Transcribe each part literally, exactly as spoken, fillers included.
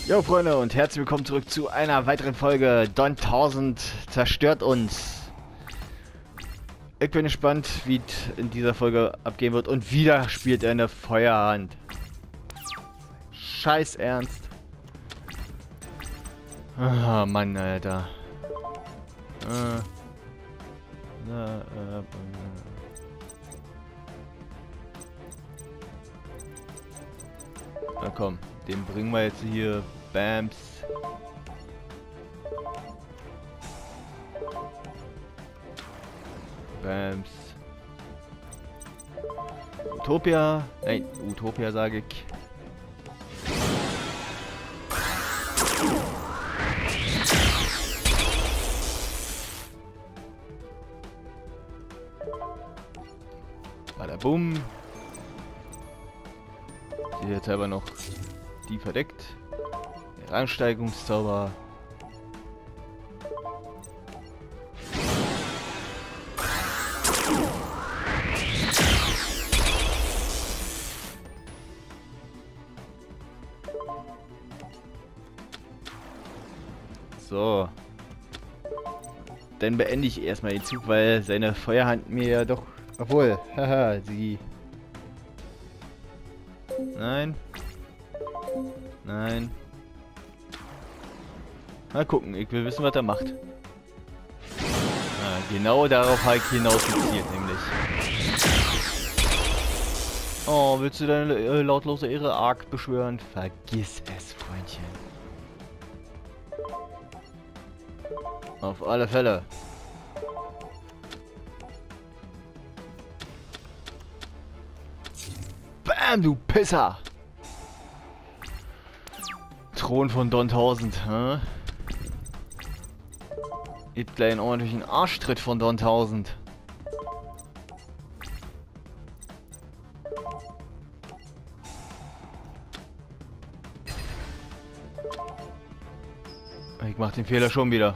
Jo Freunde und herzlich willkommen zurück zu einer weiteren Folge Don tausend zerstört uns. Ich bin gespannt, wie es in dieser Folge abgehen wird und wieder spielt er eine Feuerhand. Scheiß Ernst. Ah, Mann, Alter. Äh. Na, äh, äh. Na komm, den bringen wir jetzt hier. Bams. Bams. Utopia. Nein, Utopia sage ich. Badabum. Sie jetzt aber noch die verdeckt. Der Rangsteigungszauber. So. Dann beende ich erstmal den Zug, weil seine Feuerhand mir ja doch... Obwohl, haha, sie... Nein. Nein. Mal gucken, ich will wissen, was er macht. Ah, genau darauf habe ich hinaus gezielt, nämlich. Oh, willst du deine äh, lautlose Ehre arg beschwören? Vergiss es, Freundchen. Auf alle Fälle. Bam, du Pisser! Thron von Don tausend, hä? Gibt gleich einen ordentlichen Arschtritt von Don tausend. Ich mach den Fehler schon wieder.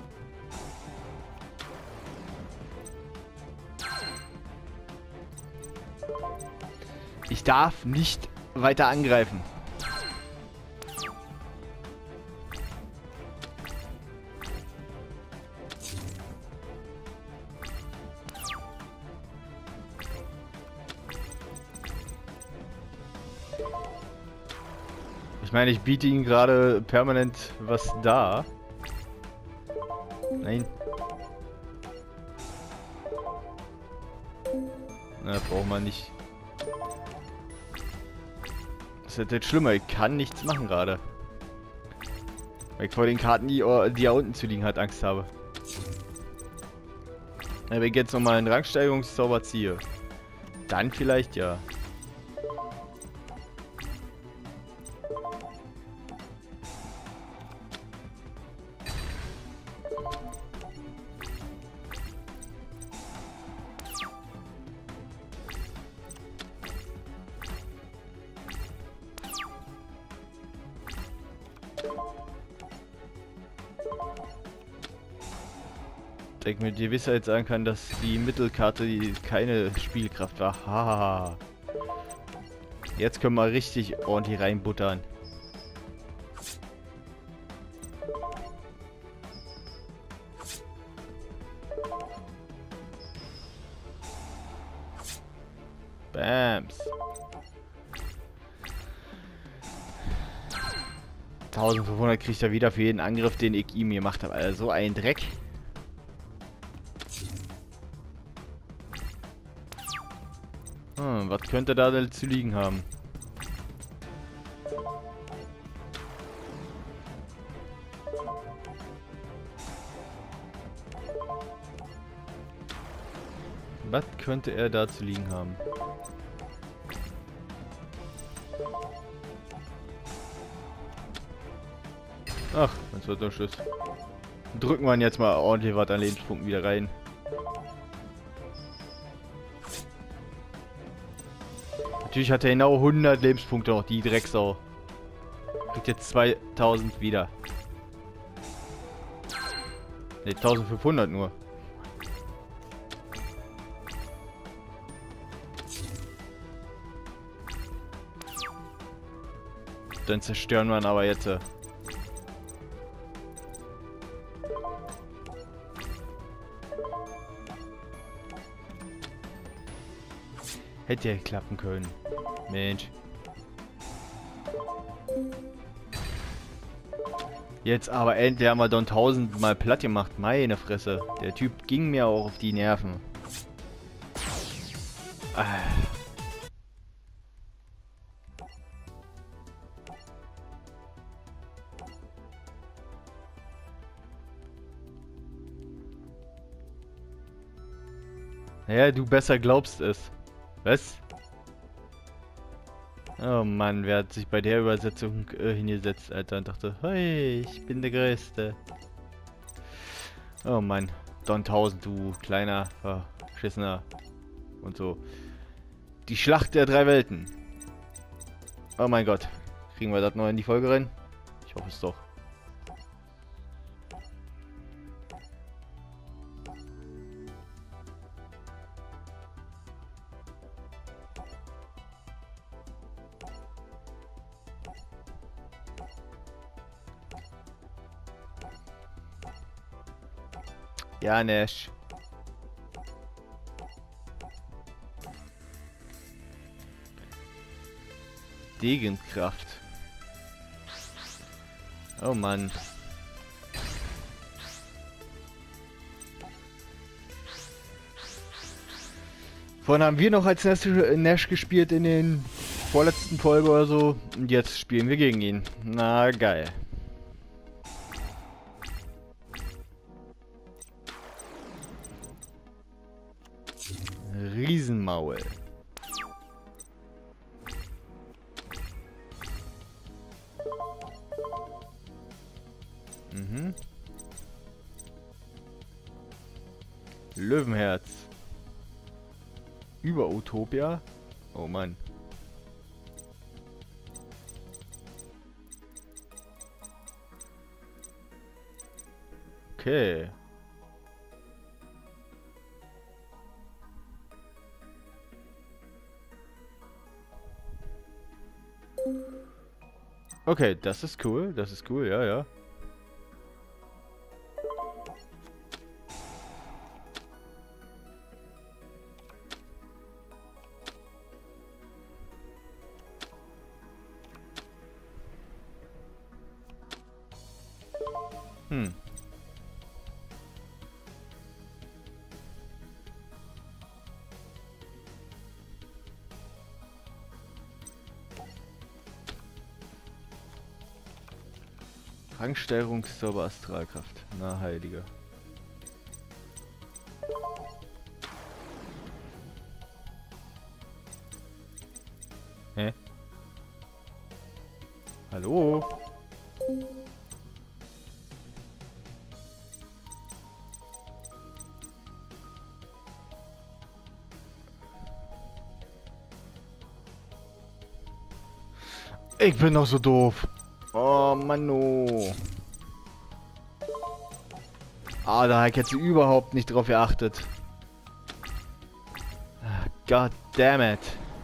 Ich darf nicht weiter angreifen. Ich meine, ich biete ihm gerade permanent was da. Nein. Na, braucht man nicht. Das ist jetzt schlimmer. Ich kann nichts machen gerade. Weil ich vor den Karten, die, die da unten zu liegen hat, Angst habe. Wenn ich jetzt nochmal einen Rangsteigerungszauber ziehe, dann vielleicht ja. Ich mit Gewissheit sagen kann, dass die Mittelkarte die keine Spielkraft war. Haha. Jetzt können wir richtig ordentlich reinbuttern. Bams. eintausendfünfhundert kriegt er wieder für jeden Angriff, den ich ihm gemacht habe. Also so ein Dreck. Hm, was könnte da denn zu liegen haben? Was könnte er da zu liegen haben? Ach, das wird doch Schluss. Drücken wir ihn jetzt mal ordentlich was an Lebenspunkten wieder rein. Natürlich hat er genau hundert Lebenspunkte noch, die Drecksau. Kriegt jetzt zweitausend wieder. Ne, eintausendfünfhundert nur. Dann zerstören wir ihn aber jetzt. Hätte ja klappen können. Mensch. Jetzt aber endlich haben wir Don tausend mal platt gemacht. Meine Fresse. Der Typ ging mir auch auf die Nerven. Ah. Ja, du besser glaubst es. Was? Oh Mann, wer hat sich bei der Übersetzung äh, hingesetzt, Alter, und dachte, hey, ich bin der Größte. Oh Mann, Don tausend, du kleiner, verschissener und so. Die Schlacht der drei Welten. Oh mein Gott, kriegen wir das noch in die Folge rein? Ich hoffe es doch. Ja, Nash. Degenkraft. Oh Mann. Vorhin haben wir noch als Nash, Nash gespielt in den vorletzten Folge oder so. Und jetzt spielen wir gegen ihn. Na geil. Riesenmaul. Mhm. Löwenherz. Über Utopia. Oh Mann. Okay. Okay, das ist cool, das ist cool, ja, ja. Hm. Rangsteigerungszauber Astralkraft. Na, Heiliger. Hä? Hallo? Ich bin doch so doof. Oh, Mano. Ah, da habe ich jetzt überhaupt nicht drauf geachtet. God damn it.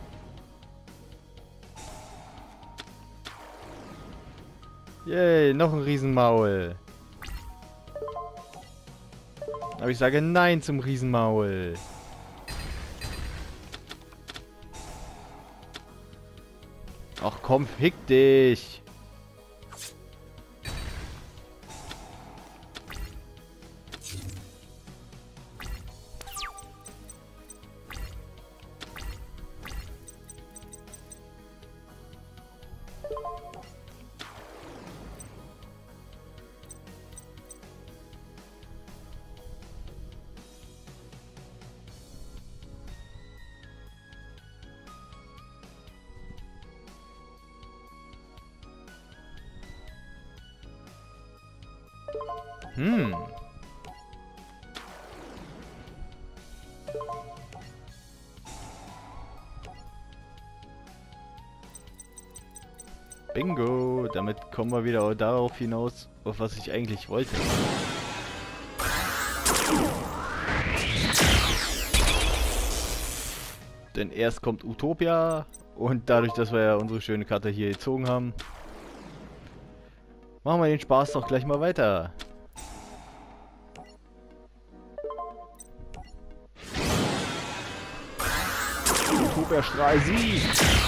Yay, noch ein Riesenmaul. Aber ich sage nein zum Riesenmaul. Ach komm, fick dich. Hm. Bingo, damit kommen wir wieder darauf hinaus, auf was ich eigentlich wollte. Denn erst kommt Utopia und dadurch, dass wir ja unsere schöne Karte hier gezogen haben, machen wir den Spaß doch gleich mal weiter. Abwehrstrahl, sie!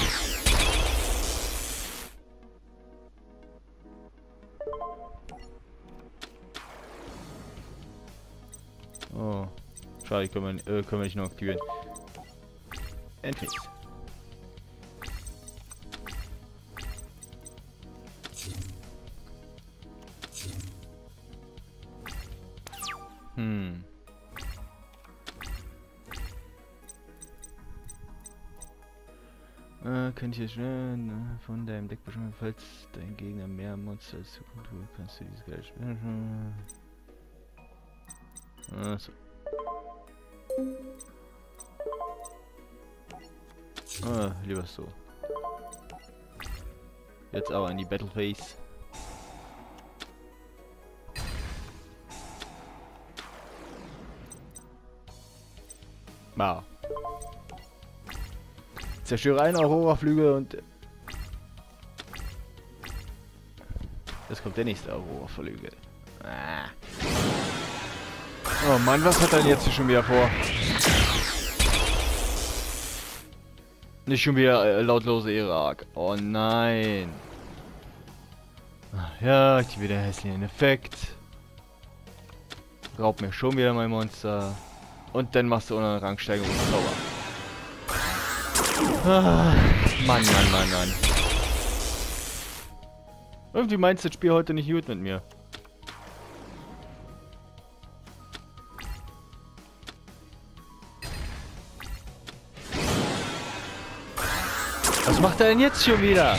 Oh. Schade, können wir, äh, können wir nicht noch aktivieren. Endlich. Hm. Äh, könnt ihr schnell ne, von deinem Deck bestimmen, falls dein Gegner mehr Monster als du kontrollierst, kannst du dieses geil spielen. Achso. Ah, lieber so. Jetzt aber in die Battle Phase. Wow. Zerstöre einen Aurora-Flügel und... Jetzt kommt der nächste Aurora-Flügel. Ah. Oh Mann, was hat er denn jetzt hier schon wieder vor? Nicht schon wieder äh, lautlose Irak. Oh nein. Ach ja, ich wieder hässlichen Effekt. Raubt mir schon wieder mein Monster. Und dann machst du eine Rangsteigerung mit Zauber. Ah, Mann, Mann, Mann, Mann. Irgendwie meinst du das Spiel heute nicht gut mit mir. Was macht er denn jetzt schon wieder?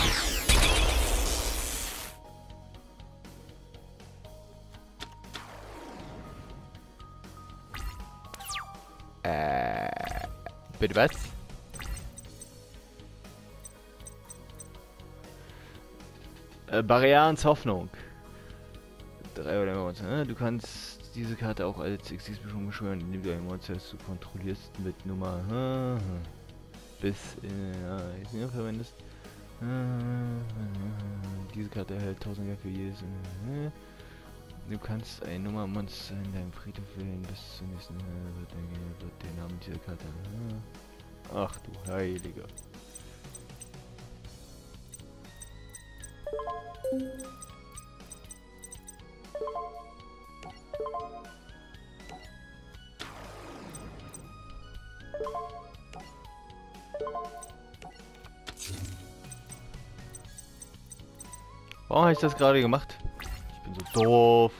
Äh, bitte was? Äh, Barrians Hoffnung. Drei oder mehr. Ne? Du kannst diese Karte auch als Exis-Beschwörung beschwören, indem du ein Monster, das du kontrollierst, mit Nummer hm, hm, bis in ja, verwendest. Diese Karte erhält tausend Geld für jedes. Du kannst ein Nummer-Monster in deinem Friedhof wählen, bis zum nächsten wird den Namen dieser Karte. Ach du Heiliger. Warum habe ich das gerade gemacht? Ich bin so doof.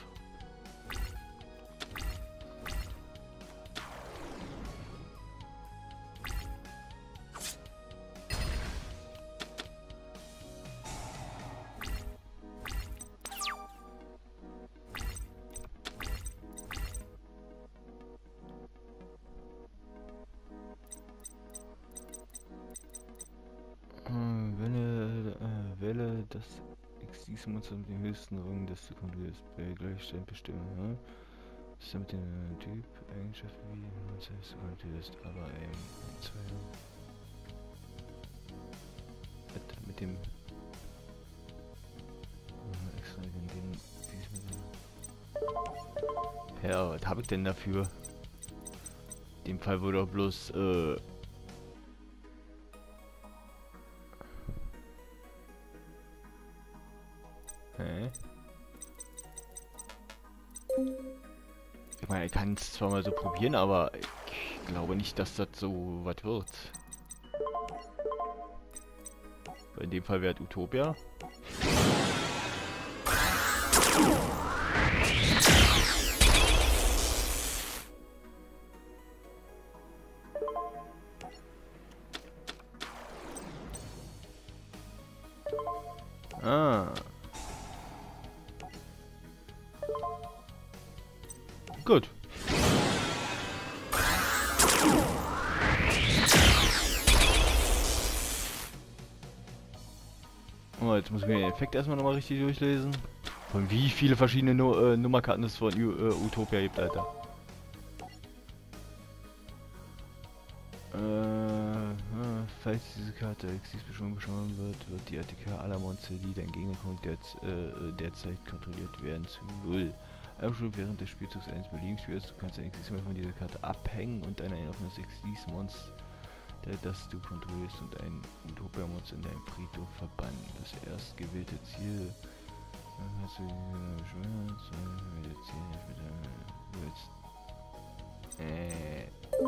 Hm, wähle, äh, wähle das Exis Monster mit dem höchsten Rang, das du kontrollierst. Bei Gleichstand bestimmen. Hm? Das ist ja mit dem Typ Eigenschaften wie Monster, das du kontrollierst, aber ein, zwei. Mit, mit dem äh, extra in den ja, was habe ich denn dafür? In dem Fall wurde auch bloß äh Hä? Ich meine, ich kann es zwar mal so probieren, aber ich glaube nicht, dass das so was wird. In dem Fall wäre es Utopia. Ah. Gut. Oh, jetzt muss ich mir den Effekt erstmal nochmal richtig durchlesen. Von wie viele verschiedene nu äh, Nummerkarten es von U äh, Utopia gibt, Alter. Äh, äh, falls diese Karte Exis-Beschwörung beschworen wird, wird die A T K aller Monster, die dein Gegner kommt, der, äh, derzeit kontrolliert werden, zu null. Absolut während des Spielzugs eines beliebigen Spielers, du kannst ein Exis von dieser Karte abhängen und ein offenes Exis-Monster das du kontrollierst und ein Utopia-Monster in deinem Friedhof verbannen. Das erst gewählte Ziel. Hast du äh.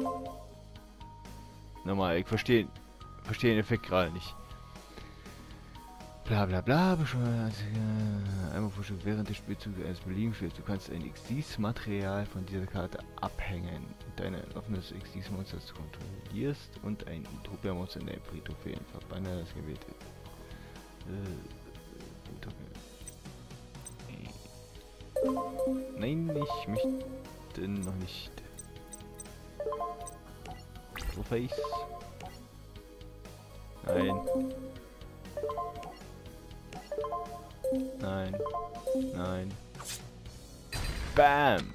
Nochmal, ich verstehe verstehe den Effekt gerade nicht. Bla bla bla, einmal vorstellen, während des Spielzugs eines beliebigen Spiels. Du kannst ein X Ds-Material von dieser Karte abhängen und dein offenes X Ds-Monster zu kontrollierst und ein Utopia-Monster in der Friedhof wählen. Verbanne das gewählte. Äh, Nein, ich möchte noch nicht. Face. Nein. Nein. Nein. Bam!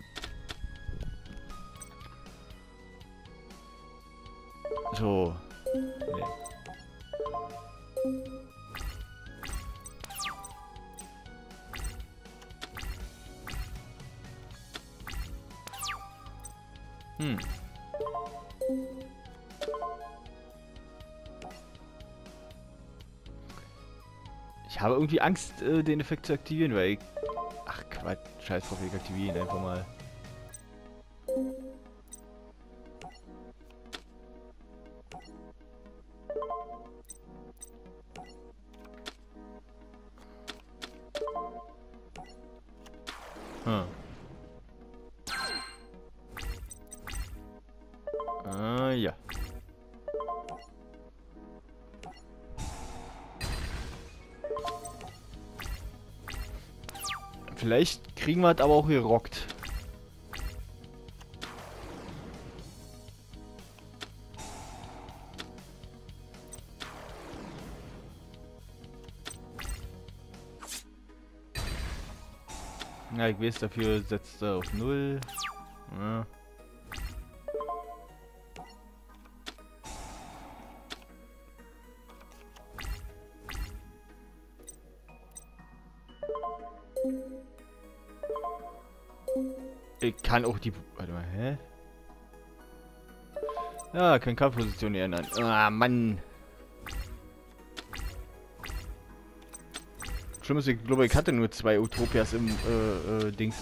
So. Nee. Hm. Ich habe irgendwie Angst, äh, den Effekt zu aktivieren, weil ich... Ach Quatsch, scheiß drauf, ich aktiviere ihn einfach mal. Hm. Ah, ja. Vielleicht kriegen wir es aber auch gerockt. Na, ich weiß, dafür setzt er auf null. Ja. Ich kann auch die... Warte mal, hä? Ja, kann Kampfposition ändern. Ah, Mann. Schlimm ist, ich glaube, ich hatte nur zwei Utopias im äh, äh, Dings.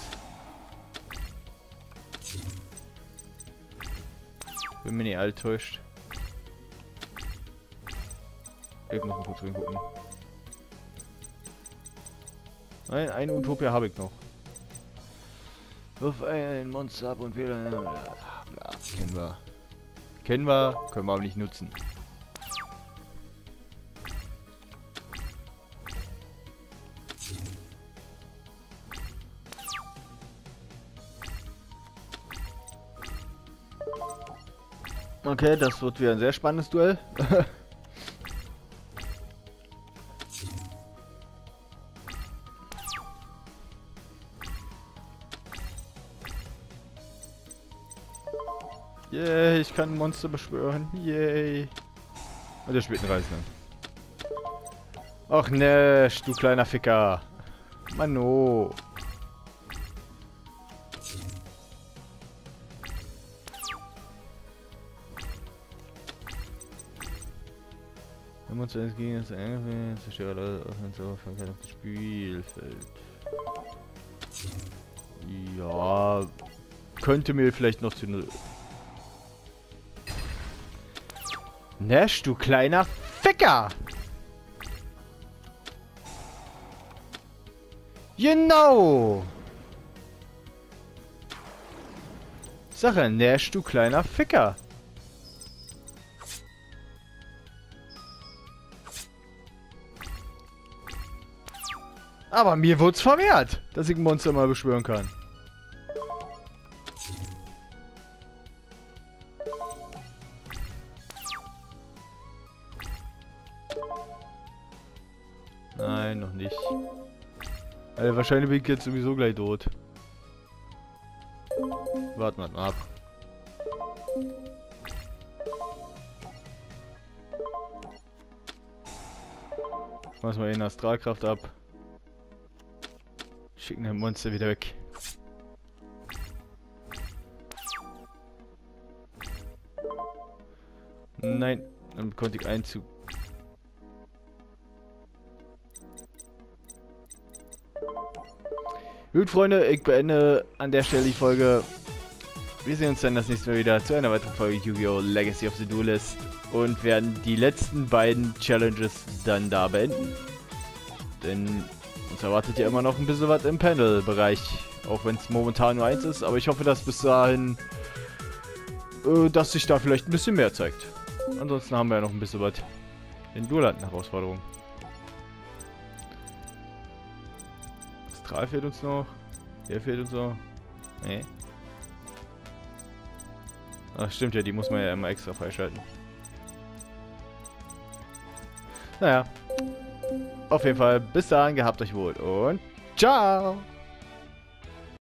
Bin mir nicht alt täuscht. Ich muss mal kurz reingucken. Nein, eine Utopia habe ich noch. Wirf ein Monster ab und wähle. Bla, bla, kennen wir. Kennen wir, können wir aber nicht nutzen. Okay, das wird wieder ein sehr spannendes Duell. Yay, ich kann ein Monster beschwören. Yay. Und der spielt einen Reisenden. Ach ne, du kleiner Ficker. Mano. Wenn man zuerst gegen das Ende zerstöre Leute auf und so verkehrt auf das Spielfeld. Ja, könnte mir vielleicht noch zu... Nash, du kleiner Ficker! Genau! Sache, Nash, du kleiner Ficker! Aber mir wird's verwehrt, dass ich ein Monster mal beschwören kann. Nein, noch nicht. Also wahrscheinlich bin ich jetzt sowieso gleich tot. Warten wir mal ab. Schmeißen wir den Astralkraft ab. Schicken den Monster wieder weg. Nein, dann konnte ich einen Zug. Gut, Freunde, ich beende an der Stelle die Folge. Wir sehen uns dann das nächste Mal wieder zu einer weiteren Folge Yu-Gi-Oh! Legacy of the Duelist und werden die letzten beiden Challenges dann da beenden. Denn uns erwartet ja immer noch ein bisschen was im Panel-Bereich, auch wenn es momentan nur eins ist, aber ich hoffe, dass bis dahin, äh, dass sich da vielleicht ein bisschen mehr zeigt. Ansonsten haben wir ja noch ein bisschen was in Duellanten-Herausforderungen. Astral fehlt uns noch. Der fehlt uns noch. Nee. Ach stimmt ja, die muss man ja immer extra freischalten. Naja. Auf jeden Fall, bis dahin, gehabt euch wohl und ciao!